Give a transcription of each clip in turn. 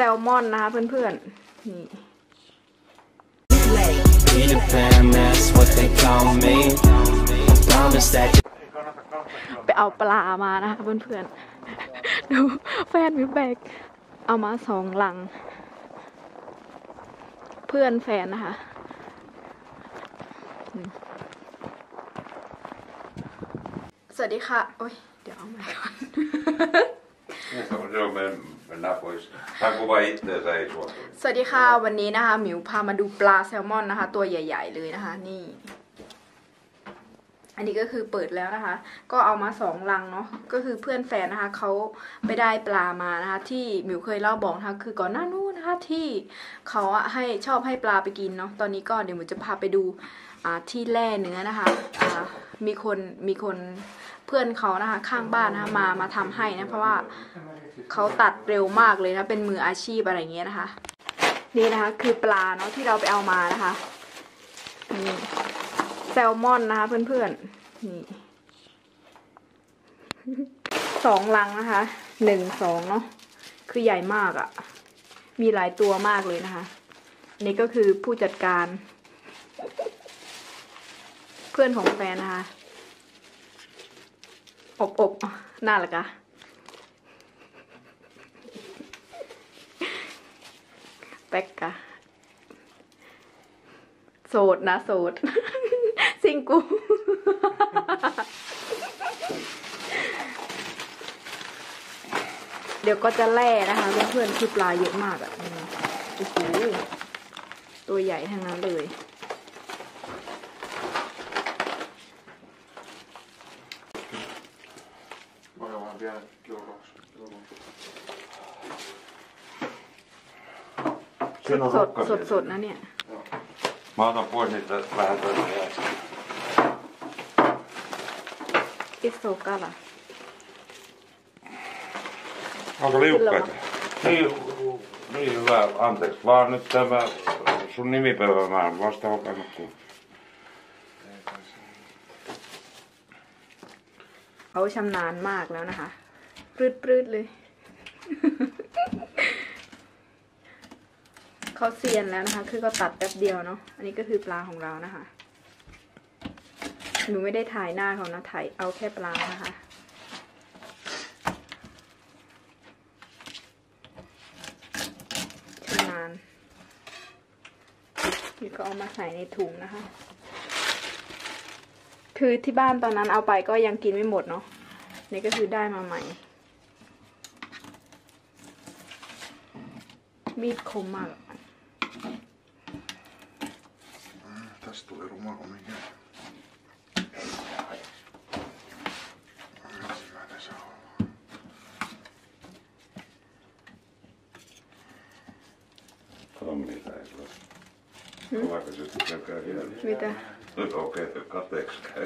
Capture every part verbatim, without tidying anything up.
ลมอนนะคะเพื่อนๆนี่ไปเอาปลามานะคะเพื่อนๆดูแฟนมิวแบกเอามาสองลังเพื่อนแฟนนะคะสวัสดีค่ะโอ้ยเดี๋ยวเอาใหม่ก่อนสวัสดีค่ะวันนี้นะคะหมิวพามาดูปลาแซลมอนนะคะตัวใหญ่ๆเลยนะคะนี่อันนี้ก็คือเปิดแล้วนะคะก็เอามาสองลังเนาะก็คือเพื่อนแฟนนะคะเขาไปได้ปลามานะคะที่หมิวเคยเล่าบอกนะคะคือก่อนหน้านู้นนะคะที่เขาอะให้ชอบให้ปลาไปกินเนาะตอนนี้ก็เดี๋ยวหมิวจะพาไปดูอ่าที่แล่เนื้อนะคะอ่ามีคนมีคนเพื่อนเขานะคะข้างบ้านนะคะมามาทำให้นะเพราะว่าเขาตัดเร็วมากเลยนะเป็นมืออาชีพอะไรเงี้ยนะคะนี่นะคะคือปลาเนาะที่เราไปเอามานะคะนี่แซลมอนนะคะเพื่อนๆนี่สองลังนะคะหนึ่งสองเนาะคือใหญ่มากอะ่ะมีหลายตัวมากเลยนะคะนี่ก็คือผู้จัดการเพื่อนของแฟนนะคะอบอบน่ารักอะแป๊กกะโสดนะโสดซิงกูเดี๋ยวก็จะแล่นะคะเพื่อนๆคือปลาเยอะมากอ่ะโอ้โหตัวใหญ่ทั้งนั้นเลยสดสดสดนะเนี่ยมาต้องพูดนี่จะมาตัวไหนอิโซกะล่ะ Onko liukkaita? Niin, niin hyvä. Anteeksi vaan nyt tämä sun nimipäivä mä en vasta hokannut kun. เขาชำนาญมากแล้วนะคะปรืดปรืดเลยเขาเซียนแล้วนะคะคือก็ตัดแป๊บเดียวเนาะอันนี้ก็คือปลาของเรานะคะหนูไม่ได้ถ่ายหน้าเขานะถ่ายเอาแค่ปลานะคะชำนาญนี่ก็เอามาใส่ในถุงนะคะคือที่บ้านตอนนั้นเอาไปก็ยังกินไม่หมดเนาะนี่ก็คือได้มาใหม่มีดคมมาก Tästä tuli ruma kuin mikä. Ensimmäinen se on. Tommi taisi olla. Kovako se sitten käy vielä? Mitä? Okei, kateeksi käy.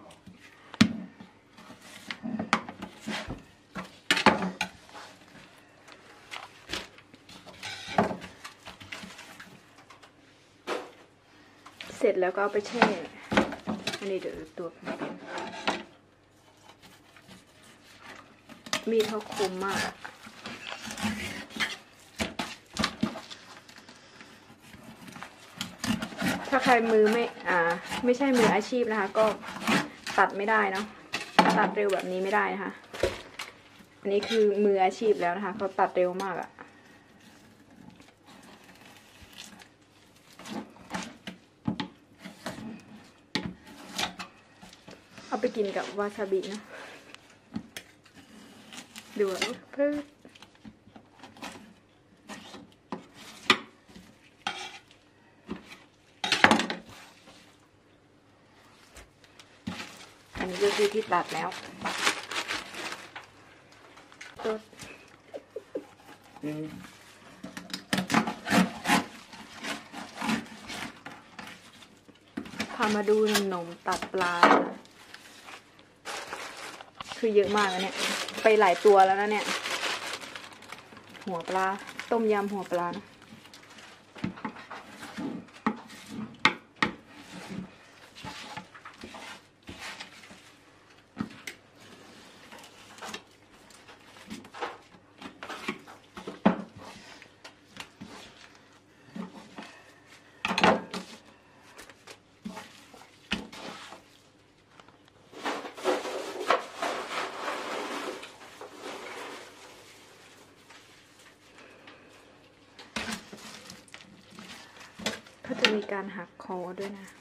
เสร็จแล้วก็เอาไปแช่อันนี้เดี๋ยวตัวมันเป็นมีดเขาคมมากถ้าใครมือไม่อ่าไม่ใช่มืออาชีพนะคะก็ตัดไม่ได้เนาะตัดเร็วแบบนี้ไม่ได้นะคะอันนี้คือมืออาชีพแล้วนะคะเขาตัดเร็วมากอะเอาไปกินกับวาซาบินะดูแล้วเพิ่มอันนี้ก็คือที่ตัดแล้วตัวพามาดูหนุ่มตัดปลาคือเยอะมากนะเนี่ยไปหลายตัวแล้วนะเนี่ยหัวปลาต้มยำหัวปลานะจะมีการหักคอด้วยนะ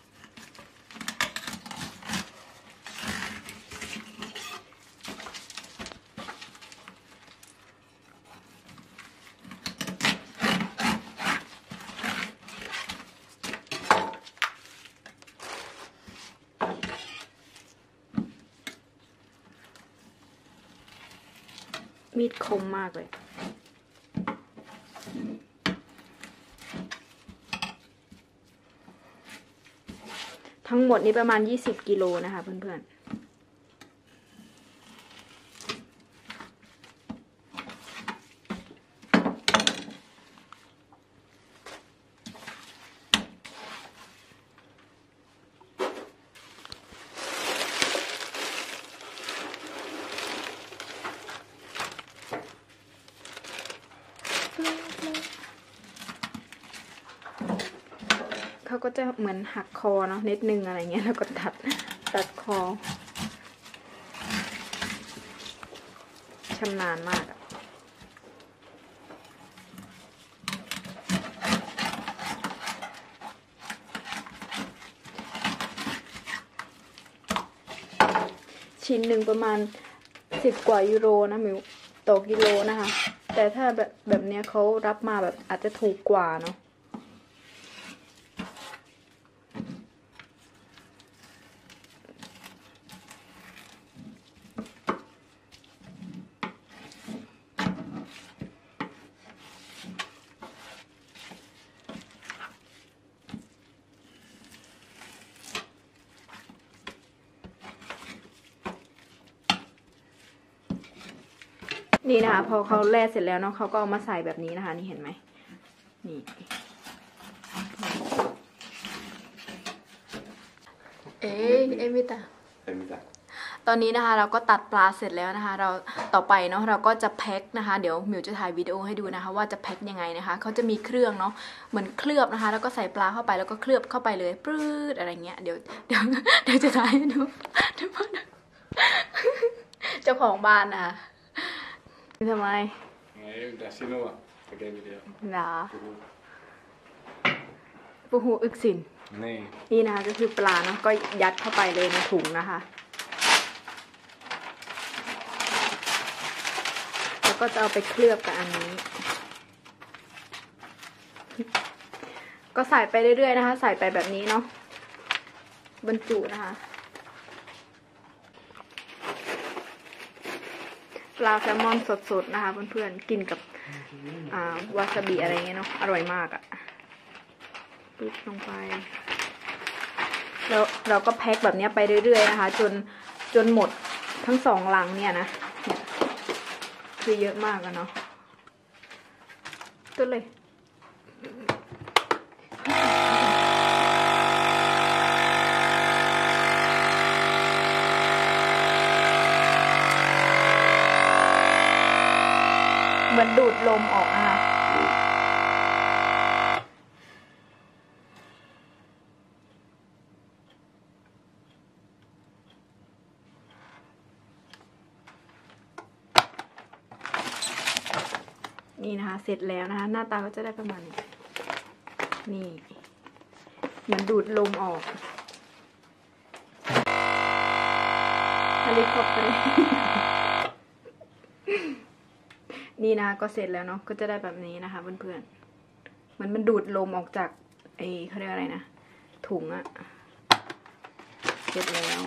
มีดคมมากเลยทั้งหมดนี้ประมาณยี่สิบกิโลนะคะเพื่อนๆเขาก็จะเหมือนหักคอเนาะนิดนึงอะไรเงี้ยแล้วก็ตัดตัดคอชำนาญมากอะชิ้นหนึ่งประมาณสิบกว่ายูโรนะมิวต่อกิโลนะคะ แต่ถ้าแบบแบบเนี้ยเขารับมาแบบอาจจะถูกกว่าเนาะนี่นะคะพอเขาแล่เสร็จแล้วเนาะเขาก็เอามาใส่แบบนี้นะคะนี่เห็นไหมนี่เอ๊ะเอมิตาตอนนี้นะคะเราก็ตัดปลาเสร็จแล้วนะคะเราต่อไปเนาะเราก็จะแพ็คนะคะเดี๋ยวหมิวจะถ่ายวิดีโอให้ดูนะคะว่าจะแพ็คยังไงนะคะเขาจะมีเครื่องเนาะเหมือนเคลือบนะคะแล้วก็ใส่ปลาเข้าไปแล้วก็เคลือบเข้าไปเลยปรื๊ดอะไรเงี้ยเดี๋ยวเดี๋ยวเดี๋ยวจะถ่ายให้ดูเจ้าของบ้านนะคะทำไม Nej, där ser nog på det video. หรอปูหูอึกสิน Nej. นี่นะคะก็คือปลาเนาะก็ยัดเข้าไปเลยในถุงนะคะแล้วก็จะเอาไปเคลือบกับอันนี้ก็ใส่ไปเรื่อยๆนะคะใส่ไปแบบนี้เนาะบรรจุนะคะปลาแซลมอนสดๆนะคะเพื่อนๆกินกับวาซาบิอะไรเงี้ยเนาะอร่อยมากอะ่ะปึ๊บลงไปแล้วเราก็แพ็คแบบนี้ไปเรื่อยๆนะคะจนจนหมดทั้งสองลังเนี่ยนะเนี่ยคือเยอะมากอะเนาะตัวเลยเหมือนดูดลมออกนะคะนี่นะคะเสร็จแล้วนะคะหน้าตาก็จะได้ประมาณนี้นี่เหมือนดูดลมออกเฮลิคอปเตอร์นี่นะคะก็เสร็จแล้วเนาะก็จะได้แบบนี้นะคะเพื่อนๆเหมือนมันดูดลมออกจากไอ้เขาเรียกอะไรนะถุงอะเสร็จแล้ว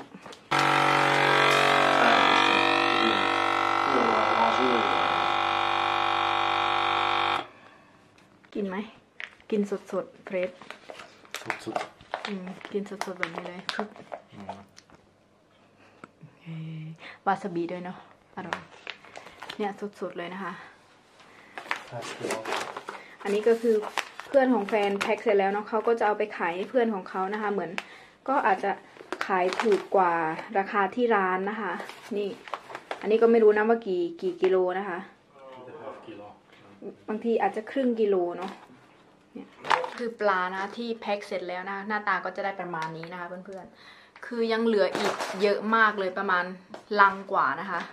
กินไหมกินสดๆเฟรชอืมกินสดๆแบบนี้เลยคือวาซาบิด้วยเนาะอร่อยเนี่ยสดๆเลยนะคะอันนี้ก็คือเพื่อนของแฟนแพ็คเสร็จแล้วเนาะเขาก็จะเอาไปขายให้เพื่อนของเขานะคะเหมือนก็อาจจะขายถูกกว่าราคาที่ร้านนะคะนี่อันนี้ก็ไม่รู้นะว่ากี่กี่กิโลนะคะบางทีอาจจะครึ่งกิโลเนาะเนี่ยคือปลานะที่แพ็คเสร็จแล้วนะหน้าตาก็จะได้ประมาณนี้นะคะเพื่อนๆคือยังเหลืออีกเยอะมากเลยประมาณลังกว่านะคะ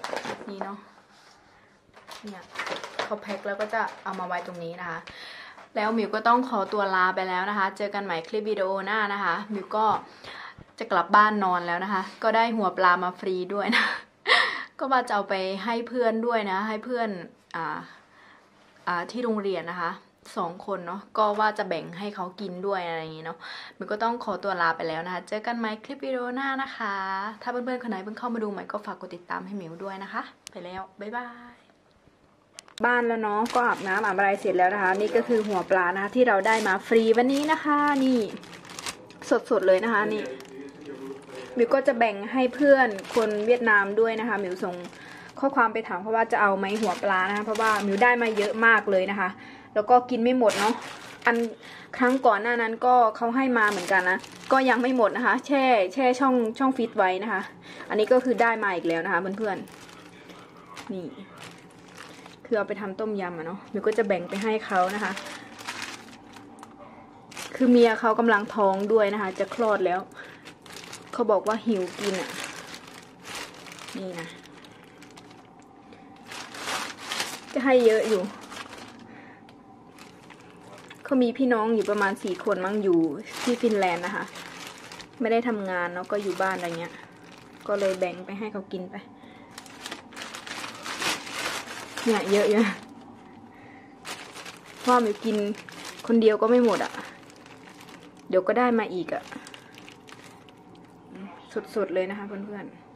นี่เนาะเนี่ยเขาแพ็คแล้วก็จะเอามาไว้ตรงนี้นะคะแล้วมิวก็ต้องขอตัวลาไปแล้วนะคะ เจอกันใหม่คลิปวิดีโอหน้านะคะมิวก็จะกลับบ้านนอนแล้วนะคะ ก็ได้หัวปลามาฟรีด้วยนะ ก็ว่าจะเอาไปให้เพื่อนด้วยนะ ให้เพื่อนอ่าอ่าที่โรงเรียนนะคะสองคนเนาะ ก็ว่าจะแบ่งให้เขากินด้วยอะไรอย่างงี้เนาะมิวก็ต้องขอตัวลาไปแล้วนะคะ เจอกันใหม่คลิปวิดีโอหน้านะคะ ถ้าเพื่อนๆคนไหนเพิ่งเข้ามาดูใหม่ก็ฝากกดติดตามให้มิวด้วยนะคะ ไปแล้วบ๊ายบายบ้านแล้วเนาะก็อาบน้ำอาบอะไรเสร็จแล้วนะคะ นี่ก็คือหัวปลานะคะที่เราได้มาฟรีวันนี้นะคะ นี่สดๆเลยนะคะนี่มิวก็จะแบ่งให้เพื่อนคนเวียดนามด้วยนะคะมิวส่งข้อความไปถามเพราะว่าจะเอาไหมหัวปลานะคะเพราะว่ามิวได้มาเยอะมากเลยนะคะ แล้วก็กินไม่หมดเนาะอันครั้งก่อนหน้านั้นก็เขาให้มาเหมือนกันนะก็ยังไม่หมดนะคะ แช่แช่ช่องช่องฟิตไว้นะคะ อันนี้ก็คือได้มาอีกแล้วนะคะเพื่อนๆนี่คือเอาไปทำต้มยำอะเนาะมิวก็จะแบ่งไปให้เขานะคะ คือเมียเขากำลังท้องด้วยนะคะ จะคลอดแล้วเขาบอกว่าหิวกินอะนี่นะจะให้เยอะอยู่เขามีพี่น้องอยู่ประมาณสี่คนมั้งอยู่ที่ฟินแลนด์นะคะ ไม่ได้ทำงานเนาะก็อยู่บ้านอะไรเงี้ยก็เลยแบ่งไปให้เขากินไปเนี่ยเยอะอยู่ว่ามิวกินคนเดียวก็ไม่หมดอ่ะเดี๋ยวก็ได้มาอีกอ่ะสดๆเลยนะคะเพื่อนๆ